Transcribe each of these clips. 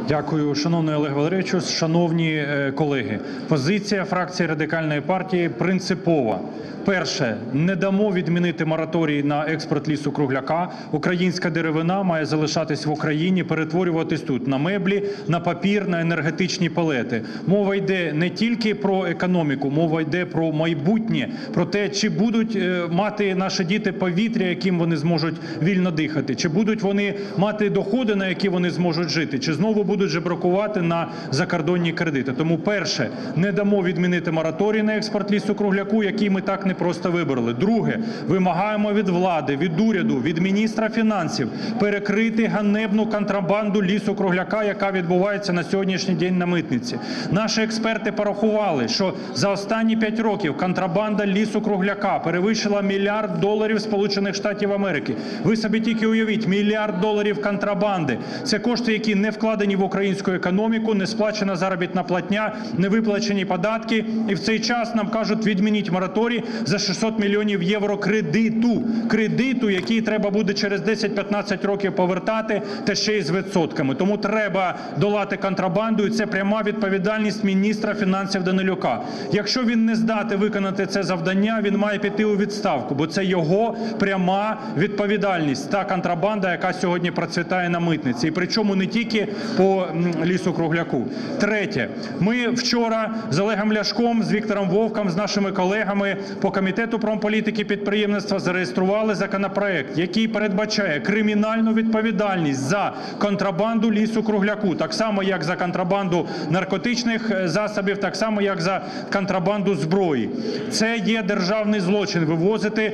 Дякую, шановний Олег Валерійович, шановні колеги. Позиція фракції Радикальної партії принципова. Перше, не дамо відмінити мораторій на експорт лісу-кругляка. Українська деревина має залишатись в Україні, перетворюватись тут на меблі, на папір, на енергетичні пелети. Мова йде не тільки про економіку, мова йде про майбутнє, про те, чи будуть мати наші діти повітря, яким вони зможуть вільно дихати, чи будуть вони мати доходи, на які вони зможуть жити, чи знову будуть жебракувати на закордонні кредити. Тому перше, не дамо відмінити мораторій на експорт лісу-кругляку, який ми так не просто вибороли. Друге, вимагаємо від влади, від уряду, від міністра фінансів перекрити ганебну контрабанду лісу-кругляка, яка відбувається на сьогоднішній день на митниці. Наші експерти порахували, що за останні 5 років контрабанда лісу-кругляка перевищила $1 мільярд Сполучених Штатів Америки. Ви собі тільки уявіть, $1 мільярд контрабанди. Це кошти, які не вкладені в українську економіку, не сплачена заробітна платня, не виплачені податки. І в цей час нам кажуть, відмініть мораторій за 600 мільйонів євро кредиту, який треба буде через 10-15 років повертати, та ще й з відсотками. Тому треба долати контрабанду, і це пряма відповідальність міністра фінансів Данилюка. Якщо він не здатний виконати це завдання, він має піти у відставку, бо це його пряма відповідальність, та контрабанда, яка сьогодні процвітає на митниці. І причому не тільки по лісу-кругляку. Третє. Ми вчора з Олегом Ляшком, з Віктором Вовком, з нашими колегами по Комітету промполітики підприємництва зареєстрували законопроект, який передбачає кримінальну відповідальність за контрабанду лісу-кругляку, так само, як за контрабанду наркотичних засобів, так само, як за контрабанду зброї. Це є державний злочин – вивозити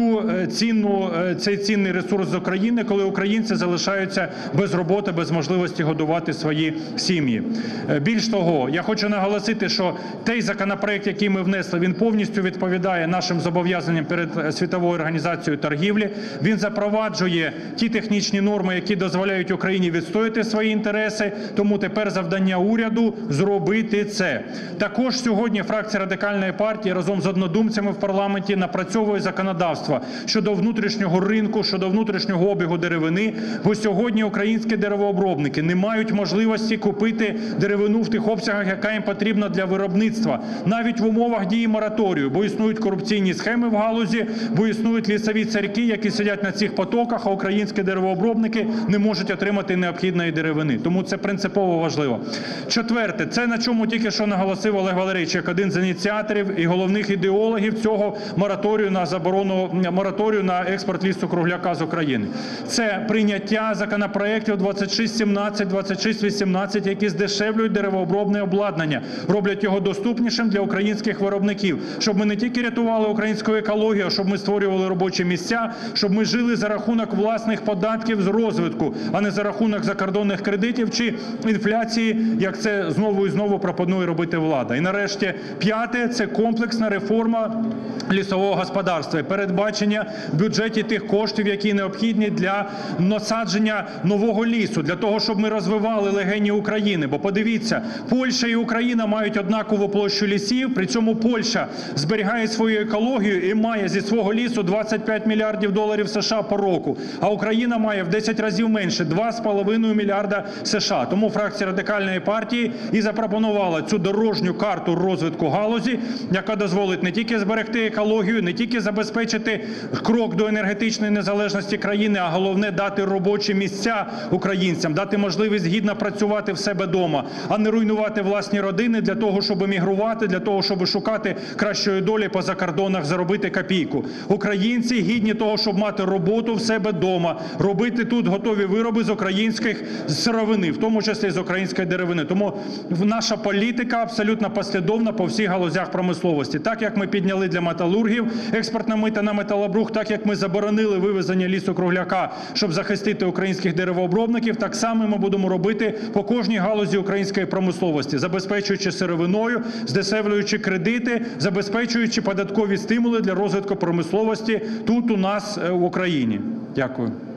цей цінний ресурс з України, коли українці залишаються без роботи, без можливості годувати свої сім'ї. Більш того, я хочу наголосити, що той законопроект, який ми внесли, він повністю відповідає нашим зобов'язанням перед Світовою організацією торгівлі. Він запроваджує ті технічні норми, які дозволяють Україні відстояти свої інтереси, тому тепер завдання уряду – зробити це. Також сьогодні фракція Радикальної партії разом з однодумцями в парламенті напрацьовує законодавство щодо внутрішнього ринку, щодо внутрішнього обігу деревини, бо сьогодні українські деревообробники не мають можливості купити деревину в тих обсягах, яка їм потрібна для виробництва, навіть в умовах дії мораторію, бо існують корупційні схеми в галузі, бо існують лісові царьки, які сидять на цих потоках, а українські деревообробники не можуть отримати необхідної деревини. Тому це принципово важливо. Четверте, це на чому тільки що наголосив Олег Валерійович, як один з ініціаторів і головних ідеологів цього мораторію на експорт лісу-кругляка з України. Це прийняття законопроєктів 2617, 2618, які здешевлюють деревообробне обладнання, роблять його доступнішим для українських виробників, щоб ми не тільки рятували українську екологію, а щоб ми створювали робочі місця, щоб ми жили за рахунок власних податків з розвитку, а не за рахунок закордонних кредитів чи інфляції, як це знову і знову пропонує робити влада. І нарешті, п'яте – це комплексна реформа лісового господарства і передбачення в бюджеті тих коштів, які необхідні для насадження нового лісу, для того, щоб ми розвивали легені України. Бо подивіться, Польща і Україна мають однакову площу лісів, при цьому Польща зберігає свою екологію і має зі свого лісу $25 мільярдів США по року, а Україна має в 10 разів менше – $2,5 мільярда США. Тому фракція Радикальної партії і запропонувала цю дорожню карту розвитку галузі, яка дозволить не тільки зберегти екологію, не тільки забезпечити крок до енергетичної незалежності країни, а головне – дати робочі місця українцям, дати можливість гідно працювати в себе вдома, а не руйнувати власні родини для того, щоб емігрувати, для того, щоб шукати кращої долі по закордонах, заробити копійку. Українці гідні того, щоб мати роботу в себе вдома, робити тут готові вироби з українських сировини, в тому числі з української деревини. Тому наша політика абсолютно послідовна по всіх галузях промисловості. Так, як ми підняли для металургів експортне мито на металобрухт, так, як ми заборонили вивезення лісу-кругляка, щоб захистити українських деревообробників, так само ми будемо робити по кожній галузі української промисловості, забезпечуючи сировиною, здешевлюючи кредити, забезпечуючи податкові стимули для розвитку промисловості тут у нас в Україні. Дякую.